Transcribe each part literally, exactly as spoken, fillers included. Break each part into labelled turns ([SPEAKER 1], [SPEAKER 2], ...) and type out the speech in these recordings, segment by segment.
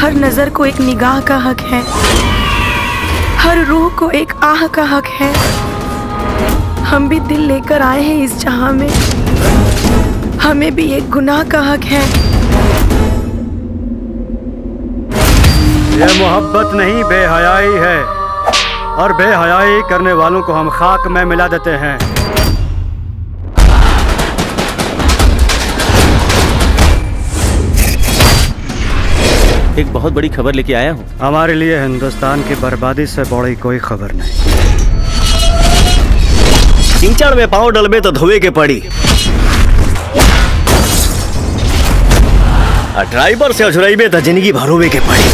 [SPEAKER 1] हर नजर को एक निगाह का हक है, हर रूह को एक आह का हक है। हम भी दिल लेकर आए हैं इस जहां में, हमें भी एक गुनाह का हक है।
[SPEAKER 2] ये मोहब्बत नहीं बेहयाई है, और बेहयाई करने वालों को हम खाक में मिला देते हैं।
[SPEAKER 3] एक बहुत बड़ी खबर लेके आया हूँ।
[SPEAKER 2] हमारे लिए हिंदुस्तान की बर्बादी से बड़ी कोई खबर नहीं।
[SPEAKER 3] कीचड़ में पाँव डलबे तो धोए के पड़ी, और ड्राइवर से अझुराइबे तो जिंदगी भरोवे के पड़ी।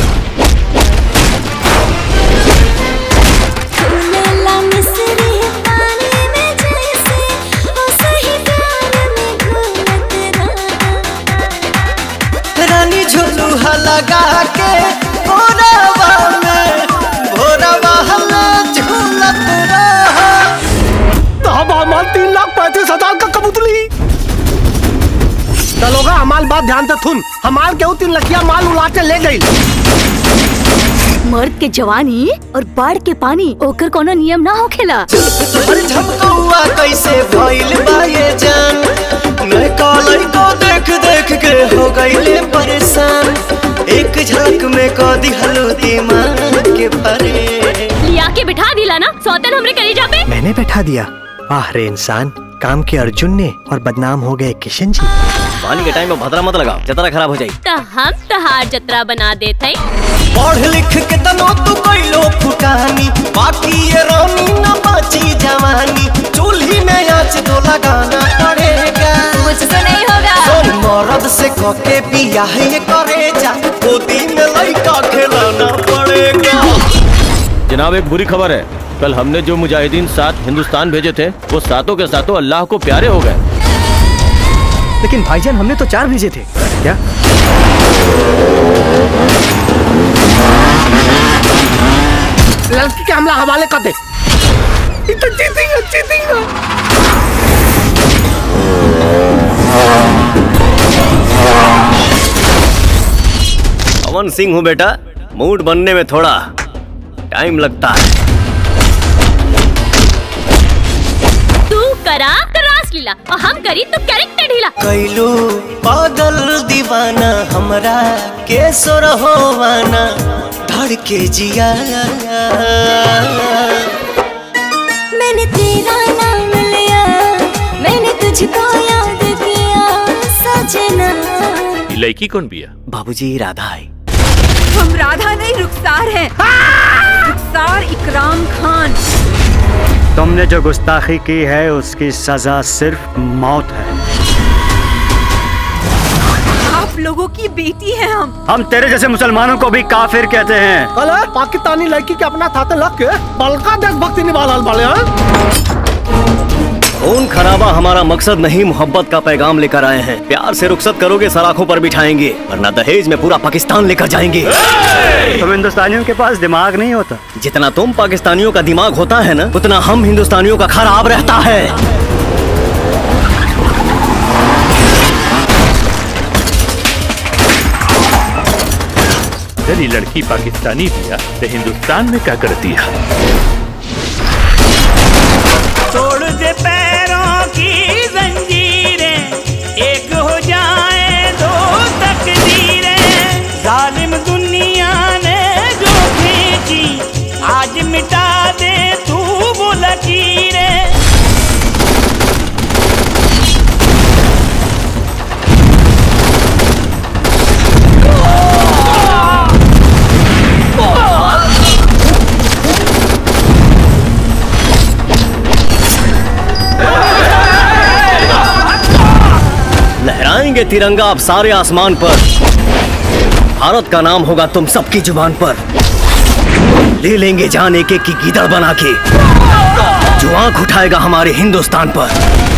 [SPEAKER 4] रानी झुलुहा लगा के भोरवा में भोरवा हमें झूलत रहा।
[SPEAKER 5] हमाल तीन लाख पैंतीस हजार का कबूतरी चलोगा। हमाल बात ध्यान से सुन, हमाल केहू तीन लखिया माल उड़ा के ले गई।
[SPEAKER 6] मर्द के जवानी और बाढ़ के पानी ओकर कोनो नियम ना होखेला।
[SPEAKER 4] अरे झमकौआ कैसे भइल बा ये जान, मैं कालई को देख देख के हो गईले परेशान। एक झलक में को दिहलो दिमाग के भरे।
[SPEAKER 6] लिया के बिठा दिला ना सौतन हमरे कलेजा पे।
[SPEAKER 7] मैंने बैठा दिया। आह रे इंसान, काम के अर्जुन ने और बदनाम हो गए किशन जी।
[SPEAKER 3] पानी के टाइम में भद्रा मत लगाओ, जतरा खराब हो जाए।
[SPEAKER 6] तो हम तहार जतरा बना देते हैं।
[SPEAKER 4] पढ़ लिख के तनो तू कैलो फुकानी, बाकी ये रानी न बची जवानी। चूल्ही में आँच तो लगाना पड़ेगा,
[SPEAKER 6] मुझसे नहीं होगा।
[SPEAKER 4] सोन मर्द से कोके बियाह ये करे जा, गोदी में लड़का खिलाना पड़ेगा।
[SPEAKER 3] जनाब एक बुरी खबर है, कल हमने जो मुजाहिदीन सात हिंदुस्तान भेजे थे वो सातों के सातों अल्लाह को प्यारे हो गए।
[SPEAKER 7] लेकिन भाईजान हमने तो चार भेजे थे। क्या?
[SPEAKER 5] लड़की के हमला हवाले कर दे। इतना चीटिंग चीटिंग।
[SPEAKER 3] पवन सिंह हूँ बेटा, मूड बनने में थोड़ा टाइम लगता है।
[SPEAKER 6] तू करा रास लीला और हम करी तो कैरेक्टर ढीला।
[SPEAKER 4] कैलो पागल दीवाना हमरा के सोर होवाना, धड़ के जिया।
[SPEAKER 6] मैंने तेरा नाम लिया, मैंने तुझको याद किया सजना।
[SPEAKER 8] ये लड़की कौन बिया?
[SPEAKER 7] बाबूजी राधा है।
[SPEAKER 1] हम राधा नहीं रुखसार हैं। रुखसार इकराम खान।
[SPEAKER 2] तुमने जो गुस्ताखी की है उसकी सजा सिर्फ मौत है।
[SPEAKER 1] आप लोगों की बेटी है हम।
[SPEAKER 2] हम तेरे जैसे मुसलमानों को भी काफिर कहते हैं।
[SPEAKER 5] कल पाकिस्तानी लड़की के अपना थाते लग के बलका देशभक्ति निभाल वाले हैं।
[SPEAKER 3] खून खराबा हमारा मकसद नहीं, मोहब्बत का पैगाम लेकर आए हैं। प्यार से रुखसत करोगे सलाखों पर बिठाएंगे, वरना दहेज में पूरा पाकिस्तान लेकर जाएंगे।
[SPEAKER 2] तुम हिंदुस्तानियों के पास दिमाग नहीं होता।
[SPEAKER 3] जितना तुम पाकिस्तानियों का दिमाग होता है ना, उतना हम हिंदुस्तानियों का खराब रहता है।
[SPEAKER 8] यदि लड़की पाकिस्तानी बिया तो हिंदुस्तान में क्या करती है?
[SPEAKER 9] तोड़ दे पैरों की जंजीरें, एक हो जाए दो तकदीरें। जालिम दुनिया ने जो खींची, आज मिटा दे तू वो लकीरें।
[SPEAKER 3] लहराएंगे तिरंगा अब सारे आसमान पर, भारत का नाम होगा तुम सबकी जुबान पर। ले लेंगे जान एक एक की गीदड़ बना के, जो आंख उठाएगा हमारे हिंदुस्तान पर।